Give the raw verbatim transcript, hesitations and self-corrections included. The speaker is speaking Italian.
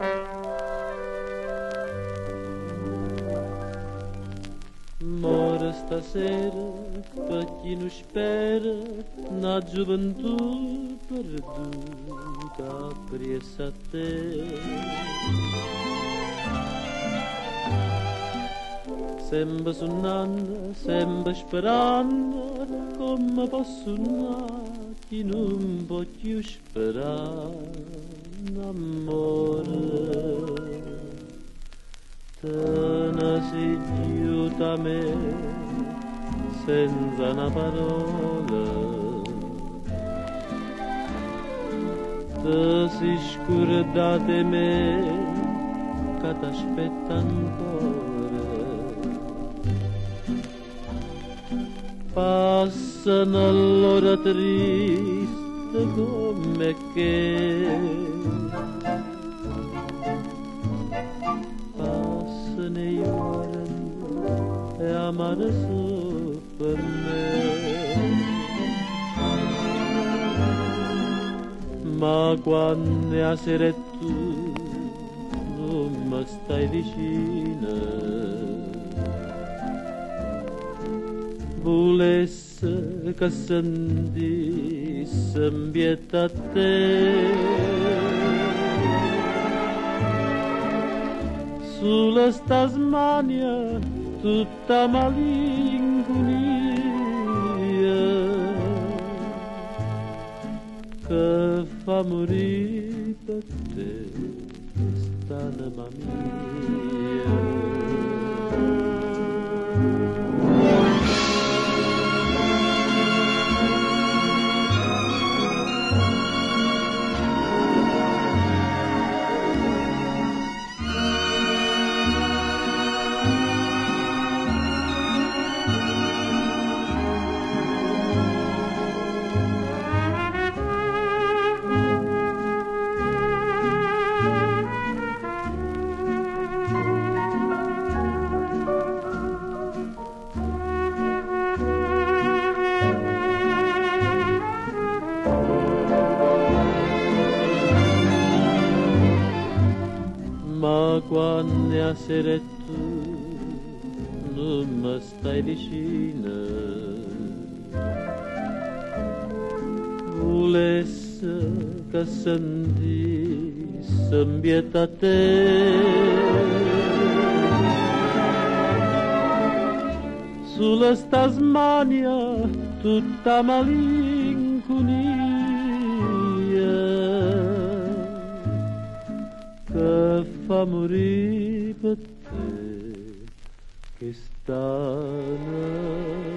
Mora stasera per chi non spera una gioventù perduta presso a te. Sempre suonando, sempre sperando, come posso suonare chi non può più sperare, amore. Te ne sei giunta a me senza una parola, te sei scordata di me che t'aspetta ancora. Passano l'ora triste come che passano i giorni e amare su per me, ma quando a sera tu non mi stai vicina, volesse che sentisse mbietta a te, sulla sta smania tutta malinconia che fa morire per te questa anima mia. Ma quando a sera tu non mi stai vicina, volesse che sentisse mbietta a te, sulla sta smania tutta malinconia che fa morire per te che sta